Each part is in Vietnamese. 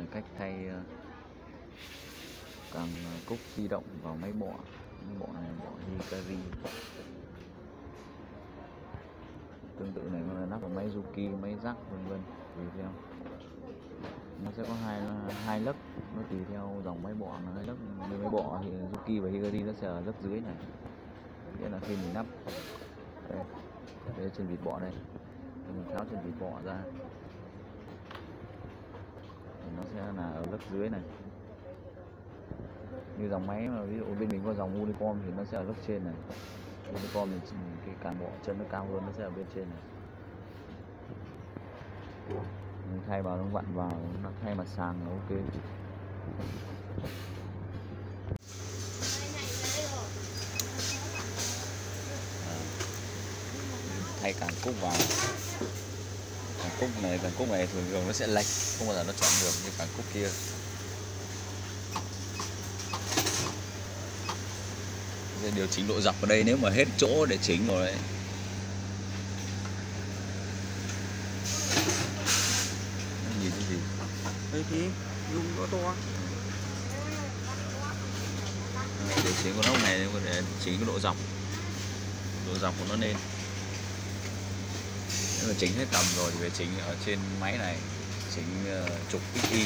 cách thay càng cúc di động vào máy bọ. Máy bọ này bọ Hikari. Tương tự này nó là lắp vào máy Juki, máy rắc vân vân tùy theo. Nó sẽ có hai lớp, nó tùy theo dòng máy bọ là hai lớp. Như máy bọ thì Juki và Hikari nó sẽ ở lớp dưới này, nghĩa là khi mình lắp đây trên vịt bọ đây, mình tháo trên vịt bọ ra thì nó sẽ là ở lớp dưới này. Như dòng máy mà ví dụ bên mình có dòng Unicom thì nó sẽ ở lớp trên này. Unicom thì cái càng bọ chân nó cao hơn, nó sẽ ở bên trên này. Mình thay vào nó vặn vào, nó thay mặt sàn là ok. Thay càng cúc vào. Càng cúc này thường thường nó sẽ lệch, không bao giờ nó chọn được như càng cúc kia. Điều chỉnh độ dọc ở đây nếu mà hết chỗ để chỉnh rồi đấy. Nhìn cái gì? Đây thì dùng nó to. Điều chỉnh con ốc này để chỉnh cái độ dọc của nó lên. Nếu mà chỉnh hết tầm rồi thì phải chỉnh ở trên máy này, chỉnh trục XY.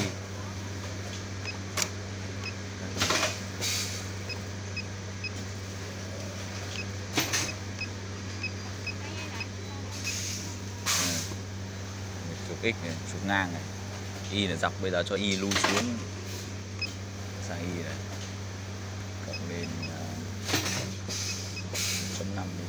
Trục X này, trục ngang này, Y là dọc, bây giờ cho Y lui xuống sang Y này, cộng lên 1.5 đi.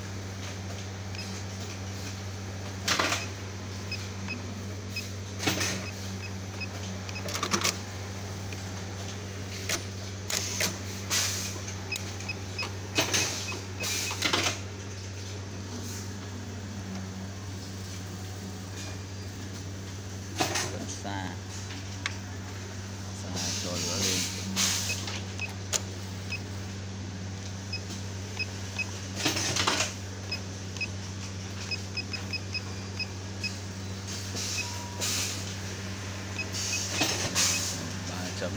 Xa cho lửa lên. Chấm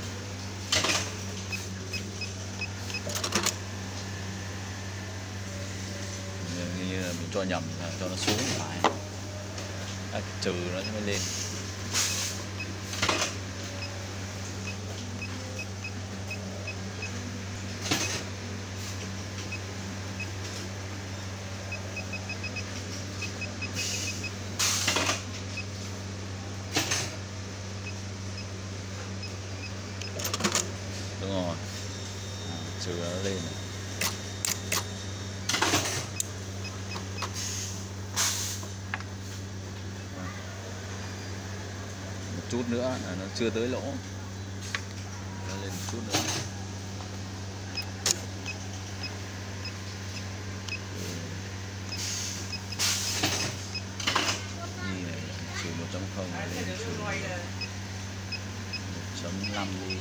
như là mình cho nhầm, cho nó xuống phải, trừ nó mới lên. Đúng rồi, trừ nó lên này. Một chút nữa là nó chưa tới lỗ, nó lên một chút nữa. Như này trừ 1.0 lên trừ 1.5 đi.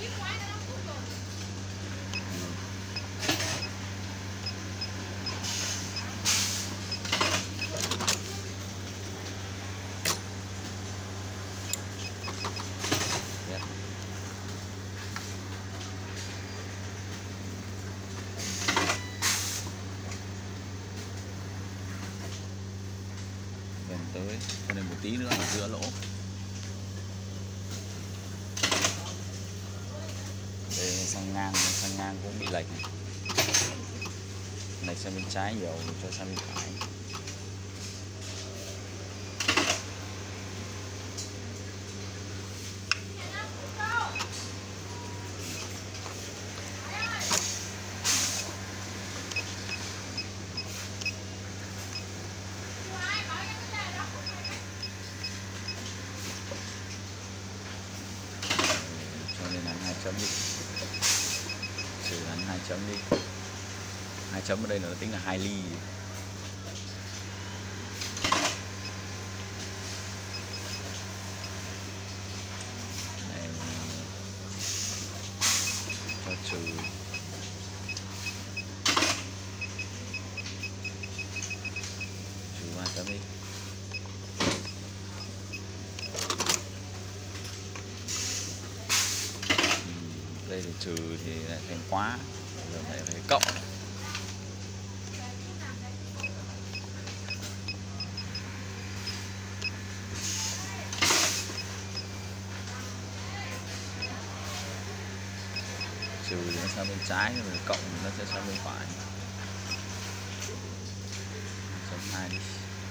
Gần tới, cho nên một tí nữa là giữa lỗ. Đây sang ngang cũng bị lệch này. Lệch sang bên trái nhiều, cho sang bên phải. Chấm đi, trừ hắn 2 chấm đi. 2 chấm ở đây là nó tính là 2 ly. Này, cho trừ 3 chấm đi. thì trừ thì lại thành khóa, giờ lại phải cộng. Trừ thì nó sang bên trái, rồi cộng thì nó sẽ sang bên phải. Chấm 2 đi.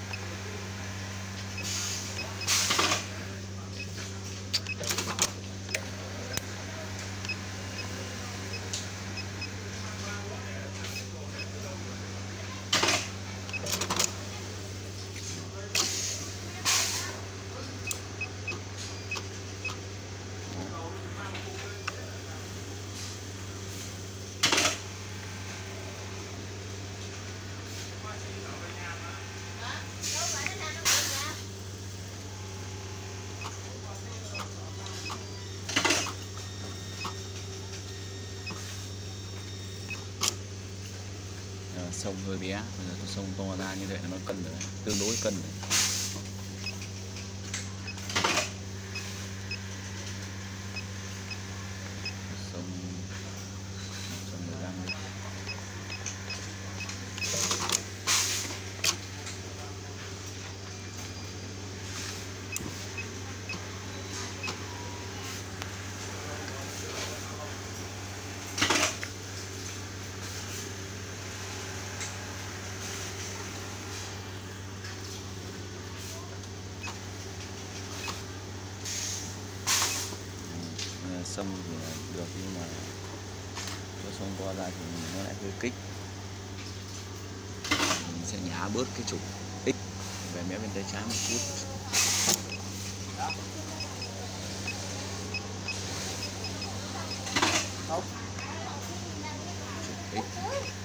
Sông hơi bé, bây giờ tôi sông to ra như vậy là nó cân rồi, tương đối cân rồi. Sông 115 đi. Sâm thì được, nhưng mà có sông to ra thì nó lại hơi kích. Mình sẽ nhả bớt cái trục X về mé bên tay trái một chút. Trục X